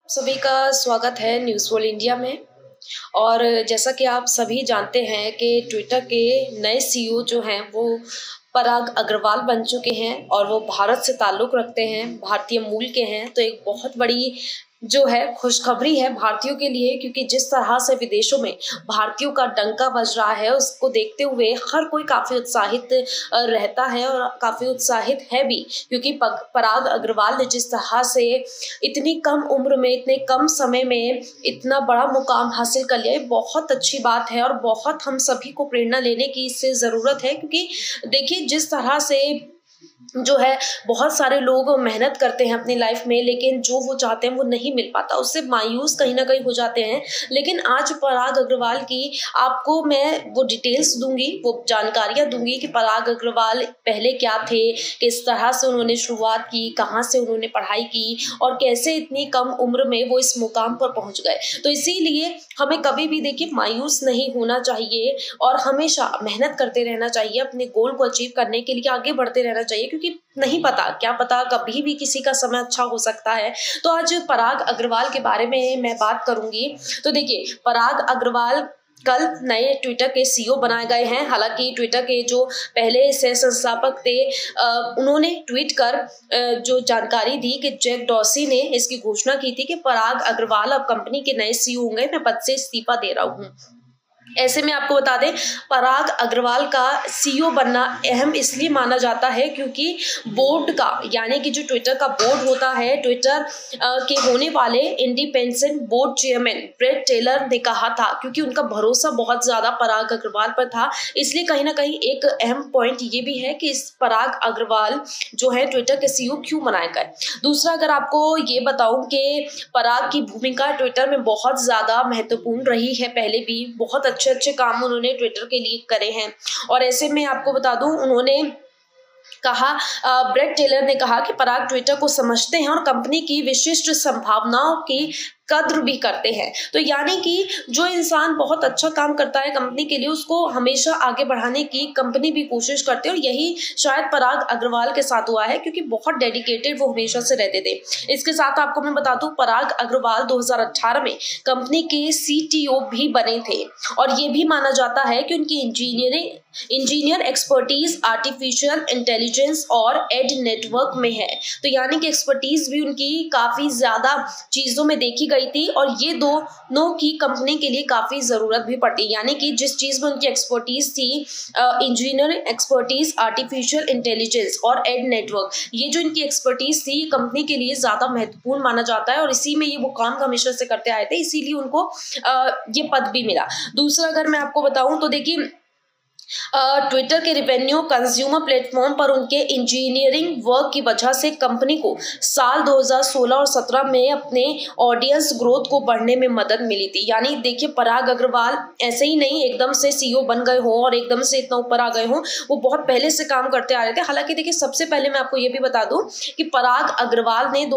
सभी का स्वागत है न्यूज़ वर्ल्ड इंडिया में। और जैसा कि आप सभी जानते हैं कि ट्विटर के नए सीईओ जो हैं वो पराग अग्रवाल बन चुके हैं और वो भारत से ताल्लुक़ रखते हैं, भारतीय मूल के हैं। तो एक बहुत बड़ी जो है खुशखबरी है भारतीयों के लिए, क्योंकि जिस तरह से विदेशों में भारतीयों का डंका बज रहा है उसको देखते हुए हर कोई काफ़ी उत्साहित रहता है और काफ़ी उत्साहित है भी, क्योंकि पराग अग्रवाल ने जिस तरह से इतनी कम उम्र में, इतने कम समय में इतना बड़ा मुकाम हासिल कर लिया, ये बहुत अच्छी बात है और बहुत हम सभी को प्रेरणा लेने की इससे ज़रूरत है। क्योंकि देखिए जिस तरह से जो है बहुत सारे लोग मेहनत करते हैं अपनी लाइफ में, लेकिन जो वो चाहते हैं वो नहीं मिल पाता, उससे मायूस कहीं ना कहीं हो जाते हैं। लेकिन आज पराग अग्रवाल की आपको मैं वो डिटेल्स दूंगी, वो जानकारियां दूंगी कि पराग अग्रवाल पहले क्या थे, किस तरह से उन्होंने शुरुआत की, कहाँ से उन्होंने पढ़ाई की और कैसे इतनी कम उम्र में वो इस मुकाम पर पहुंच गए। तो इसीलिए हमें कभी भी देखिए मायूस नहीं होना चाहिए और हमेशा मेहनत करते रहना चाहिए, अपने गोल को अचीव करने के लिए आगे बढ़ते रहना चाहिए, क्योंकि नहीं पता, क्या पता कभी भी किसी का समय अच्छा हो सकता है। तो आज पराग अग्रवाल के बारे में मैं बात करूंगी। तो देखिए पराग अग्रवाल कल नए ट्विटर के सीईओ बनाए गए हैं। हालांकि ट्विटर के जो पहले सह संस्थापक थे उन्होंने ट्वीट कर जो जानकारी दी कि जैक डॉर्सी ने इसकी घोषणा की थी कि पराग अग्रवाल अब कंपनी के नए सीईओ होंगे, मैं पद से इस्तीफा दे रहा हूँ। ऐसे में आपको बता दें पराग अग्रवाल का सीईओ बनना अहम इसलिए माना जाता है क्योंकि बोर्ड का, यानी कि जो ट्विटर का बोर्ड होता है, ट्विटर के होने वाले independent board chairman Bret Taylor ने कहा था, क्योंकि उनका भरोसा बहुत ज़्यादा पराग अग्रवाल पर था, इसलिए कहीं ना कहीं एक अहम पॉइंट ये भी है कि इस पराग अग्रवाल जो है ट्विटर के सीईओ क्यों बनाए गए। दूसरा, अगर आपको ये बताऊं कि पराग की भूमिका ट्विटर में बहुत ज़्यादा महत्वपूर्ण रही है, पहले भी बहुत अच्छे काम उन्होंने ट्विटर के लिए करे हैं। और ऐसे में आपको बता दूं उन्होंने कहा, ब्रेट टेलर ने कहा कि पराग ट्विटर को समझते हैं और कंपनी की विशिष्ट संभावनाओं की कद्र भी करते हैं। तो यानी कि जो इंसान बहुत अच्छा काम करता है कंपनी के लिए, उसको हमेशा आगे बढ़ाने की कंपनी भी कोशिश करते हैं और यही शायद पराग अग्रवाल के साथ हुआ है, क्योंकि बहुत डेडिकेटेड वो हमेशा से रहते थे। इसके साथ आपको मैं बता दूं पराग अग्रवाल 2018 में कंपनी के सीटीओ भी बने थे और ये भी माना जाता है कि उनकी इंजीनियर एक्सपर्टीज आर्टिफिशियल इंटेलिजेंस और एड नेटवर्क में है। तो यानी कि एक्सपर्टीज भी उनकी काफ़ी ज़्यादा चीज़ों में देखी गई थी और ये दोनों की कंपनी के लिए काफ़ी ज़रूरत भी पड़ती, यानी कि जिस चीज़ में उनकी एक्सपर्टीज थी, इंजीनियर एक्सपर्टीज आर्टिफिशियल इंटेलिजेंस और एड नेटवर्क, ये जो इनकी एक्सपर्टीज थी कंपनी के लिए ज़्यादा महत्वपूर्ण माना जाता है और इसी में ये वो काम हमेशा से करते आए थे, इसीलिए उनको ये पद भी मिला। दूसरा, अगर मैं आपको बताऊं तो देखिए ट्विटर के रेवेन्यू कंज्यूमर प्लेटफॉर्म पर उनके इंजीनियरिंग वर्क की वजह से कंपनी को साल 2016 और 17 में अपने ऑडियंस ग्रोथ को बढ़ने में मदद मिली थी। यानी देखिए पराग अग्रवाल ऐसे ही नहीं एकदम से सीईओ बन गए हों और एकदम से इतना ऊपर आ गए हों, वो बहुत पहले से काम करते आ रहे थे। हालांकि देखिए सबसे पहले मैं आपको ये भी बता दूं कि पराग अग्रवाल ने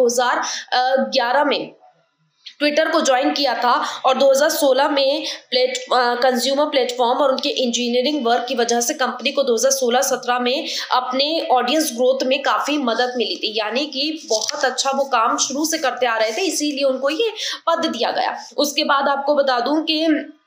2011 में ट्विटर को ज्वाइन किया था और 2016 में कंज्यूमर प्लेटफॉर्म और उनके इंजीनियरिंग वर्क की वजह से कंपनी को 2016-17 में अपने ऑडियंस ग्रोथ में काफ़ी मदद मिली थी। यानी कि बहुत अच्छा वो काम शुरू से करते आ रहे थे, इसीलिए उनको ये पद दिया गया। उसके बाद आपको बता दूं कि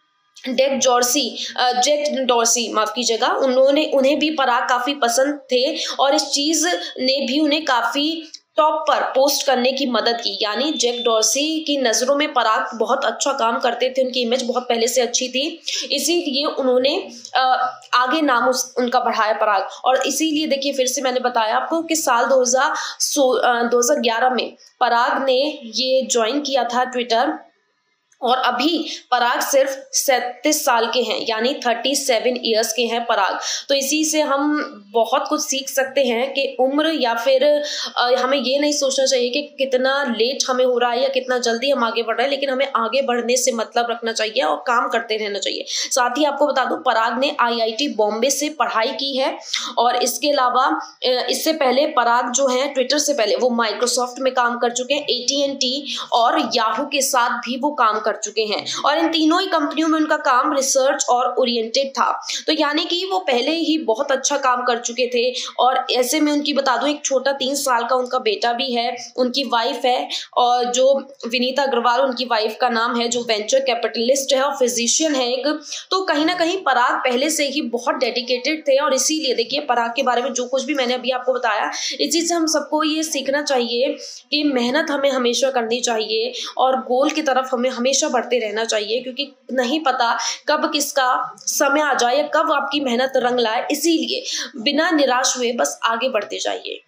जैक डॉर्सी माफ कीजिएगा, उन्हें भी पराग काफ़ी पसंद थे और इस चीज़ ने भी उन्हें काफ़ी टॉप पर पोस्ट करने की मदद की। यानी जैक डॉर्सी की नज़रों में पराग बहुत अच्छा काम करते थे, उनकी इमेज बहुत पहले से अच्छी थी, इसीलिए उन्होंने आगे नाम उनका बढ़ाया पराग। और इसीलिए देखिए फिर से मैंने बताया आपको कि साल 2011 में पराग ने ये ज्वाइन किया था ट्विटर और अभी पराग सिर्फ 37 साल के हैं, यानी 37 ईयर्स के हैं पराग। तो इसी से हम बहुत कुछ सीख सकते हैं कि उम्र या फिर हमें ये नहीं सोचना चाहिए कि कितना लेट हमें हो रहा है या कितना जल्दी हम आगे बढ़ रहे हैं, लेकिन हमें आगे बढ़ने से मतलब रखना चाहिए और काम करते रहना चाहिए। साथ ही आपको बता दूं पराग ने IIT बॉम्बे से पढ़ाई की है और इसके अलावा इससे पहले पराग जो है ट्विटर से पहले वो माइक्रोसॉफ्ट में काम कर चुके हैं, AT&T और याहू के साथ भी वो काम कर चुके हैं और इन तीनों ही कंपनियों में उनका काम रिसर्च और ओरिएंटेड था। तो यानी कि वो पहले ही बहुत अच्छा काम कर चुके थे। और ऐसे में उनकी बता दूं, एक छोटा 3 साल का उनका बेटा भी है, उनकी वाइफ है और जो विनीता अग्रवाल उनकी वाइफ का नाम है, जो वेंचर कैपिटलिस्ट है और फिजिशियन है एक। तो कहीं ना कहीं पराग पहले से ही बहुत डेडिकेटेड थे और इसीलिए देखिए पराग के बारे में जो कुछ भी मैंने अभी आपको बताया, इस चीज से हम सबको ये सीखना चाहिए कि मेहनत हमें हमेशा करनी चाहिए और गोल की तरफ हमें हमेशा बढ़ते रहना चाहिए, क्योंकि नहीं पता कब किसका समय आ जाए या कब आपकी मेहनत रंग लाए। इसीलिए बिना निराश हुए बस आगे बढ़ते जाइए।